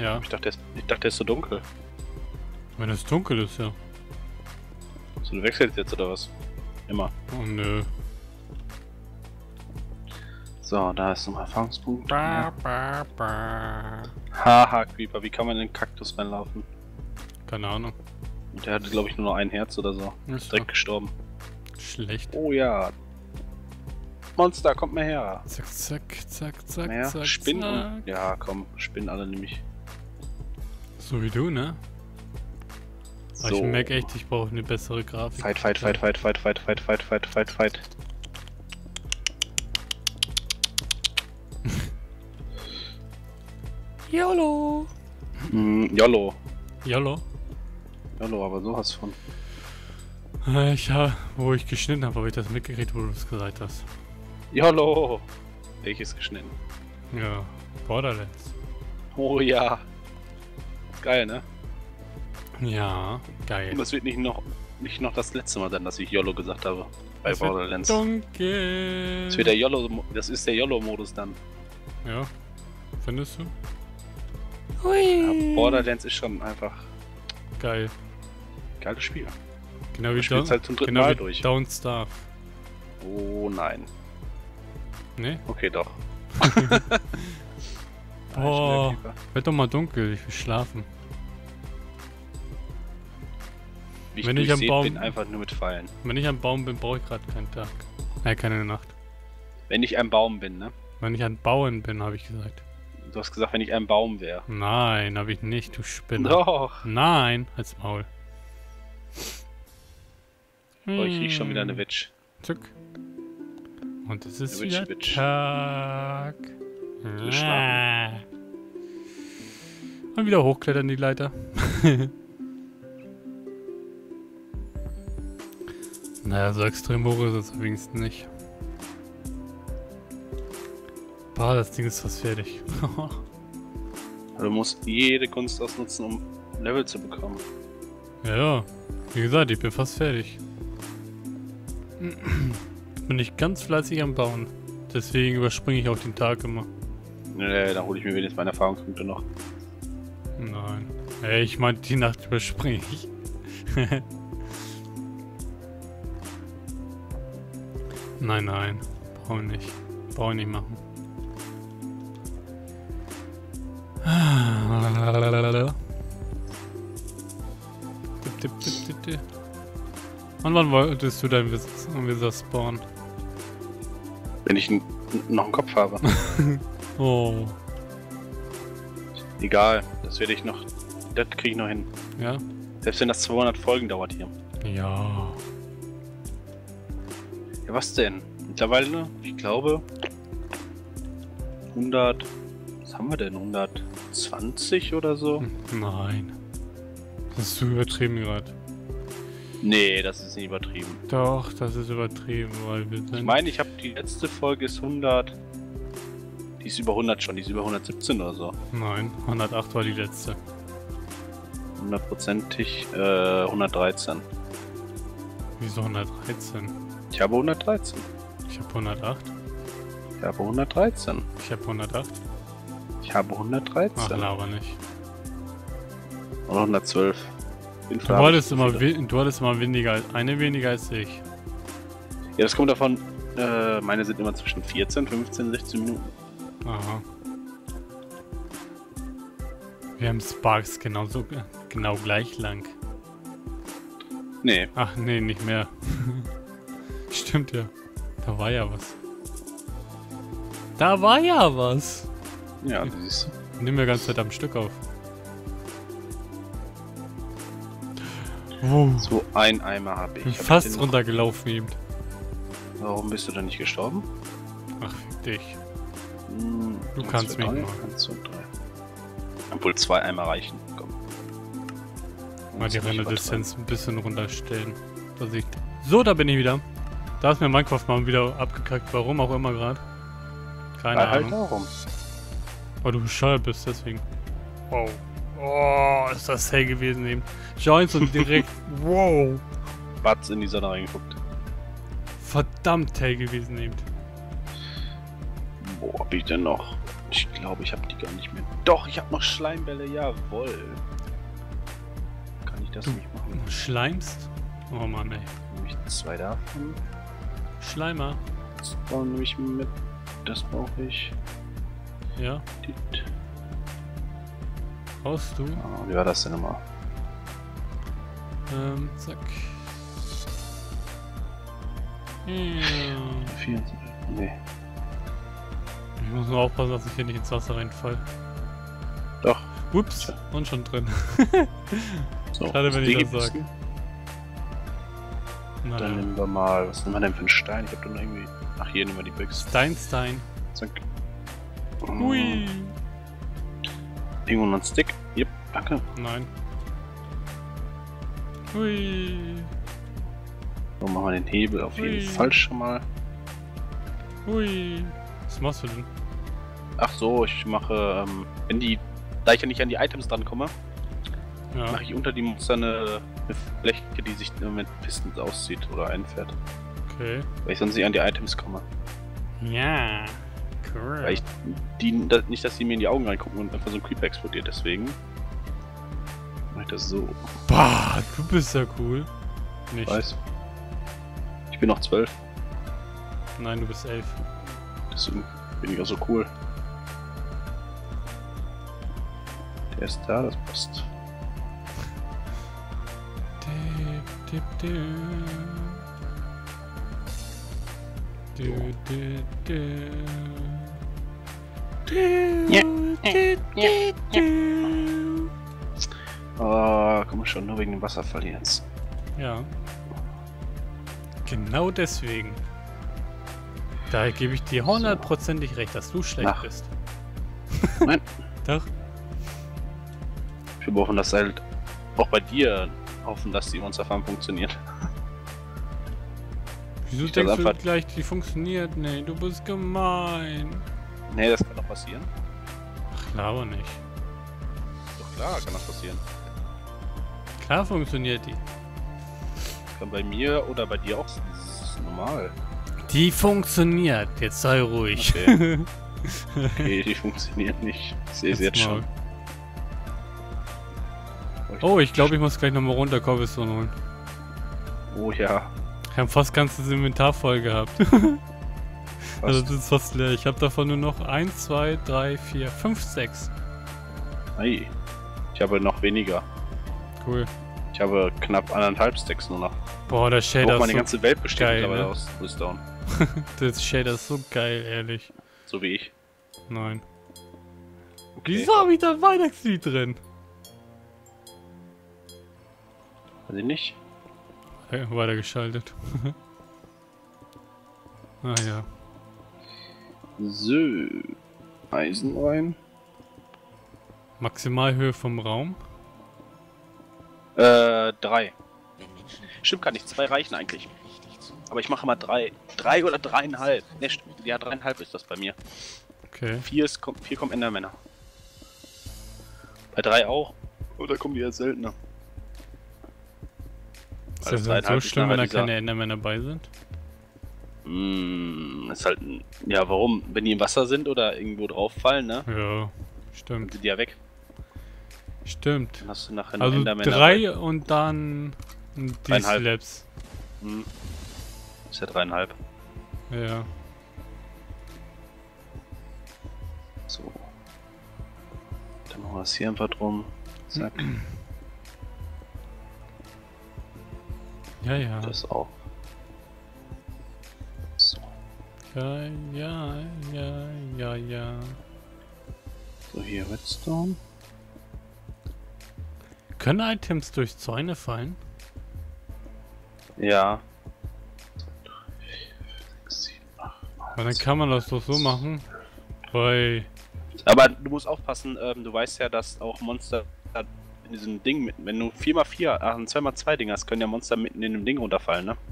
Ja. Ich dachte, der ist so dunkel. Wenn es dunkel ist, ja. So, du wechselst jetzt oder was? Immer. Oh nö. So, da ist nochmal Erfahrungspunkt. Ba, Ja. ba, ba. Haha, Creeper, wie kann man in den Kaktus reinlaufen? Keine Ahnung. Und der hatte, glaube ich, nur noch ein Herz oder so. Ist Direkt gestorben. schlecht. Oh ja. Monster, kommt mal her. Zack, zack, zack, zack, Mehr zack, Spinnen. zack. Ja, komm, Spinnen alle nämlich. So wie du, ne? Aber So. ich merke echt, ich brauche eine bessere Grafik. Fight, fight, fight, fight, fight, fight, fight, fight, fight, fight, fight. YOLO! YOLO. YOLO? YOLO, aber sowas von. Ja, wo ich geschnitten habe ich das mitgekriegt, wo du es gesagt hast. YOLO. Welches geschnitten? Ja, Borderlands. Oh ja. Geil, ne? Ja, geil. Und das wird nicht noch das letzte Mal sein, dass ich YOLO gesagt habe. Bei Es wird Borderlands. dunkel. Das wird der YOLO, das ist der YOLO-Modus dann. Ja, findest du? Ja, Borderlands ist schon einfach Geil. geiles Spiel. Genau wie, Ich spiel's halt zum dritten genau Mal wie durch. Don't Starve. Oh nein. Ne? Okay, doch. Boah, wird doch mal dunkel, ich will schlafen. Ich Wenn ich am durchsehe Baum- den einfach nur mit Pfeilen. Wenn ich am Baum bin, brauche ich gerade keinen Tag. Keine Nacht. Wenn ich ein Baum bin, ne? Wenn ich an Bauen bin, habe ich gesagt. Du hast gesagt, wenn ich ein Baum wäre. Nein, habe ich nicht, du Spinner. Doch. Nein, als Maul. Oh, ich riech schon wieder eine Witch. Zuck. Und es ist Eine wieder Witch. Tag. will schlafen. Und wieder hochklettern die Leiter. Naja, so extrem hoch ist es wenigstens nicht. Boah, das Ding ist fast fertig. Du musst jede Kunst ausnutzen, um Level zu bekommen. Ja, wie gesagt, ich bin fast fertig. Bin ich ganz fleißig am Bauen. Deswegen überspringe ich auch den Tag immer. Nee, da hole ich mir wenigstens meine Erfahrungspunkte noch. Nein. Ey, ich meine, die Nacht überspringe ich. Nein, nein. Brauche ich nicht. Brauche ich nicht machen. Und wann wolltest du dein Wizard spawnen? Wenn ich noch einen Kopf habe. Oh. Egal, das werde ich noch. Das kriege ich noch hin. Ja? Selbst wenn das 200 Folgen dauert hier. Ja. Ja, was denn? Mittlerweile, ich glaube, 100. Was haben wir denn? 120 oder so? Nein. Das ist zu übertrieben gerade. Nee, das ist nicht übertrieben. Doch, das ist übertrieben, weil wir sind... Ich meine, ich habe die letzte Folge ist 100. Die ist über 100 schon, die ist über 117 oder so. Nein, 108 war die letzte. 100%ig 113. Wieso 113? Ich habe 113. Ich habe 108. Ich habe 113. Ich habe 108. Ich habe Ach, 113. laber nicht. Und 112. Du hattest immer weniger, eine weniger als ich. Ja, das kommt davon, meine sind immer zwischen 14, 15, 16 Minuten. Aha. Wir haben Sparks genau gleich lang. Nee, Ach nee, nicht mehr. Stimmt ja. Da war ja was. Da war ja was. ja, das ist. Nimm mir ganze Zeit am Stück auf. Oh, So ein Eimer habe ich. bin Hab ich fast den noch? runtergelaufen eben. Warum bist du denn nicht gestorben? Ach, fick dich. Du 1, kannst 2, mich 3, mal. 1, 2, 3. Obwohl 2 Eimer reichen. Komm. Mal die Muss nicht Renndistanz ein bisschen runterstellen. Dass ich... So, da bin ich wieder. Da ist mir Minecraft mal wieder abgekackt. Warum auch immer gerade. Keine Weil halt Ahnung. darum. Weil du bescheuert bist, deswegen. Wow. Oh, ist das hell gewesen eben. Joints und direkt. Wow. Batz in die Sonne reingeguckt. Verdammt hell gewesen eben. Wo hab ich denn noch? Ich glaube, ich habe die gar nicht mehr. Doch, ich habe noch Schleimbälle, jawohl. Kann ich das nicht machen? Schleimst? Oh Mann, ey. Nehme ich 2 davon. Schleimer. Das nehme ich mit. Das brauche ich. Ja. Brauchst du? Ah, wie war das denn nochmal? Zack. Ja. 24. Nee. Ich muss nur aufpassen, dass ich hier nicht ins Wasser reinfall. Doch. Ups, und schon drin. So, Gerade wenn ich das sage. Dann nehmen wir mal, was nehmen wir denn für einen Stein? Ich hab dann irgendwie... Ach, hier nehmen wir die Büchse. Stein. Zack. Hui. Irgendwo noch ein Stick. Yep, danke. Nein. Hui. So, machen wir den Hebel auf jeden Fall schon mal. Hui. Was machst du denn? Ach so, ich mache, wenn die... Da ich ja nicht an die Items dran komme, Ja. mache ich unter die Monster eine Fläche, die sich mit Pistons auszieht oder einfährt. Okay. Weil ich sonst nicht an die Items komme. Ja. Cool. Weil ich nicht, dass die mir in die Augen reingucken und einfach so ein Creeper explodiert, deswegen mache ich das so. Bah, du bist ja cool. Nicht. Weiß. Ich bin noch 12, Nein, du bist 11. deswegen bin ich auch so cool. Der ist da, das passt. Dip, dip, dip. Du, du, du. Oh, komm schon, nur wegen dem Wasserfall jetzt. Ja. Genau deswegen. Da gebe ich dir 100%ig recht, dass du schlecht Ach. bist. Nein. Doch. Wir hoffen, dass halt auch bei dir hoffen, dass die Monsterfarm funktioniert. Wieso Ich das denkst du einfach- gleich, die funktioniert? Nee, du bist gemein. Nee, das kann doch passieren. Ach, laber nicht. Doch klar, kann das passieren. Klar funktioniert die. Kann bei mir oder bei dir auch. Das ist normal. Die funktioniert. Jetzt sei ruhig. Okay. Okay, die funktioniert nicht. Ich sehe es jetzt Mal. schon. Oh, ich glaube, ich muss gleich nochmal runter Cobblestone holen. Oh ja. Ich habe fast ganzes Inventar voll gehabt. Also das ist fast leer. Ich habe davon nur noch 1, 2, 3, 4, 5, 6. Ei. Ich habe noch weniger. Cool. Ich habe knapp 1,5 Stacks nur noch. Boah, der Shader Meine ist ganze Welt besteht geil, mittlerweile ne? aus Bluestone. Der Shader ist so geil, ehrlich. So wie ich. Nein. Okay. Wieso habe ich da ein Weihnachtslied drin? Weiß ich nicht. Okay, weitergeschaltet. Ah ja. So. Eisen rein. Maximalhöhe vom Raum. 3. Stimmt gar nicht, 2 reichen eigentlich. Aber ich mache mal 3. 3 oder 3,5. Ne, ja, 3,5 ist das bei mir. Okay. 4 kommen Endermänner. Bei 3 auch. Oder kommen die jetzt seltener? Ist Weil das das halt so 3,5 ist schlimm, wenn da nachher keine Endermänner bei sind? Ist halt. Ja, warum? Wenn die im Wasser sind oder irgendwo drauf fallen, ne? Ja, Dann stimmt. sind die ja weg. Stimmt. Dann hast du nachher noch Also Endermänner. 3 und dann die 3,5. Slabs. Ist ja 3,5. Ja. So. Dann machen wir das hier einfach drum. Zack. Ja, ja. Das auch. So. Ja, ja, ja, ja, ja. So, hier Redstone. Können Items durch Zäune fallen? Ja. 9. Weil dann kann man das doch so machen. Weil. Aber du musst aufpassen, du weißt ja, dass auch Monster in diesem Ding, wenn du 4x4, ein 2x2 Ding hast, können ja Monster mitten in dem Ding runterfallen, ne?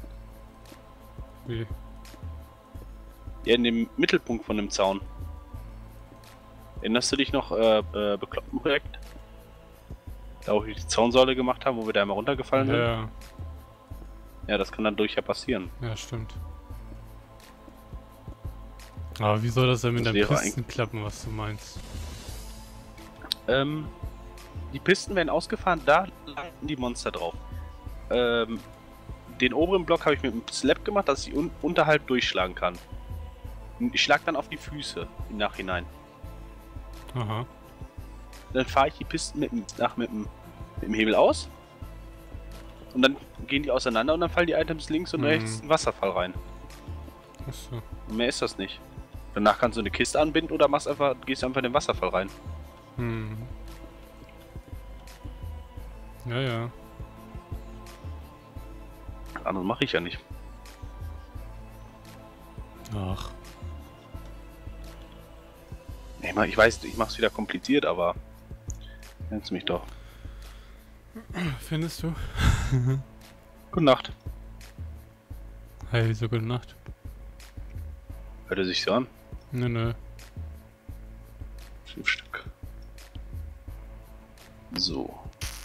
Wie? Ja, in dem Mittelpunkt von dem Zaun. Erinnerst du dich noch, bekloppten Projekt? Da wo wir die Zaunsäule gemacht haben, wo wir da einmal runtergefallen sind? Ja, Ja, das kann dann durch ja passieren. ja, stimmt. Aber wie soll das denn mit Das der wäre Pisten klappen, was du meinst? Die Pisten werden ausgefahren, da landen die Monster drauf. Den oberen Block habe ich mit einem Slab gemacht, dass ich unterhalb durchschlagen kann. Ich schlage dann auf die Füße im Nachhinein. Aha. Dann fahre ich die Pisten mit dem Hebel aus. Und dann gehen die auseinander und dann fallen die Items links und rechts in den Wasserfall rein. Achso. Und mehr ist das nicht. Danach kannst du eine Kiste anbinden oder gehst einfach in den Wasserfall rein. Hm. Ja, ja. Anderes mache ich ja nicht. Ach. Ich weiß, ich mache es wieder kompliziert, aber nennst mich doch. Findest du? Gute Nacht. Hey, wieso gute Nacht? Hört er sich so an? Nö. 5 Stück. So.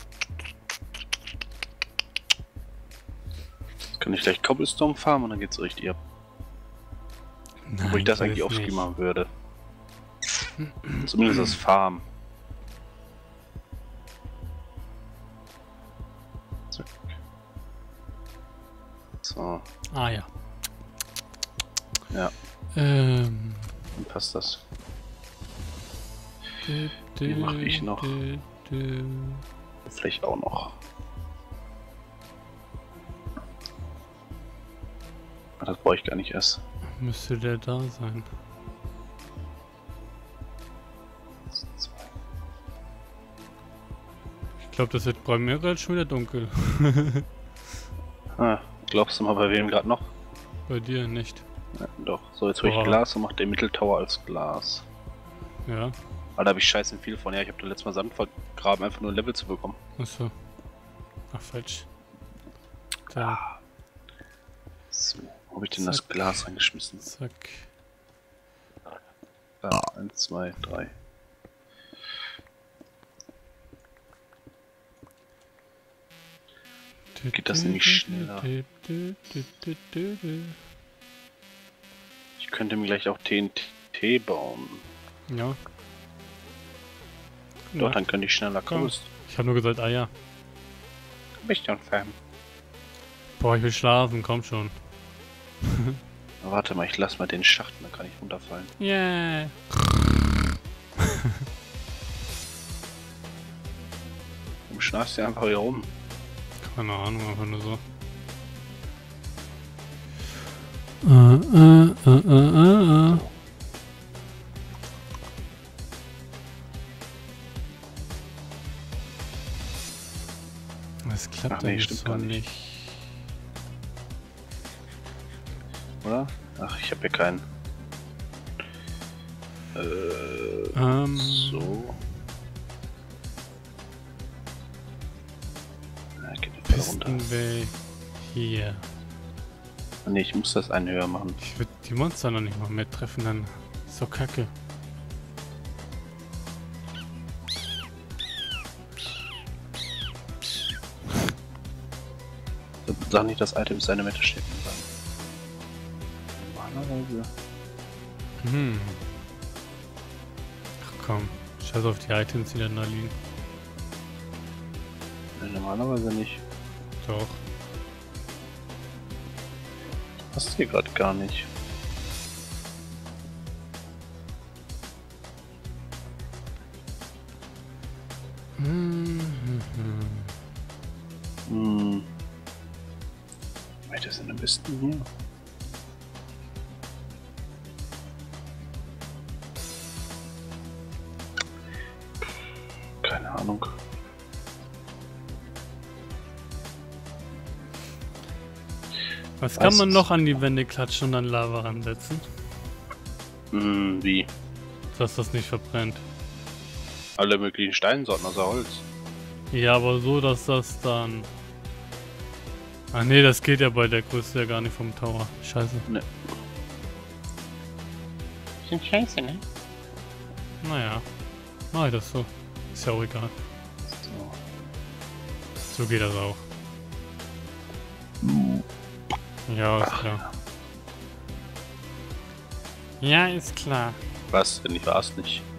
Jetzt kann ich gleich Cobblestone farmen und dann geht's richtig ab. Nein, Wo ich das eigentlich offscreen machen würde. Zumindest das Farm. Zack. So. Ah ja. Ja, dann passt das. Die mache ich noch. Vielleicht auch noch. Das brauche ich gar nicht erst. Müsste der da sein? Ich glaube, das wird bei mir gerade schon wieder dunkel. Glaubst du mal bei wem gerade noch? Bei dir nicht. Ja, doch. So, jetzt hole ich Glas und mache den Mitteltower als Glas. Ja. Aber da habe ich scheiße viel von. Ja, ich habe da letztes Mal Sand vergraben, einfach nur ein Level zu bekommen. Achso. Ach, falsch. Da. So, wo habe ich denn das Glas reingeschmissen? Zack. Da, 1, 2, 3. Geht das nämlich schneller? Ich könnte mir gleich auch TNT bauen. Ja. Doch, dann könnte ich schneller kommen. Ich habe nur gesagt, ah ja. Mich schon fern. Boah, ich will schlafen, komm schon. Warte mal, ich lass mal den Schacht, dann kann ich runterfallen. Yeah. Du schnarchst ja einfach hier rum. Keine Ahnung, einfach nur so. Das klappt ja stimmt gar nicht. Oder? Ach, ich habe hier keinen. So. Ja, geht nicht mehr runter. Pistenway hier. Ne, ich muss das einen höher machen. Ich würde die Monster noch nicht mal mehr treffen, dann ist doch kacke. Sag nicht, das Item ist in der Mitte steht. Normalerweise. Ach komm, scheiß auf die Items, die dann da liegen. Ne, normalerweise nicht. Doch. Passt hier gerade gar nicht. Weiter sind am besten hier. Keine Ahnung. Was kann man noch an die Wände klatschen und dann Lava ransetzen? Wie? Dass das nicht verbrennt. Alle möglichen Steinsorten außer Holz. Ja, aber so, dass das dann... Ach nee, das geht ja bei der Größe ja gar nicht vom Tower. Scheiße. Ne. Sind scheiße, ne? Naja. Mach ich das so. Ist ja auch egal. So geht das auch. Ja, ist klar. Ja, ist klar. Was? Denn ich war's nicht.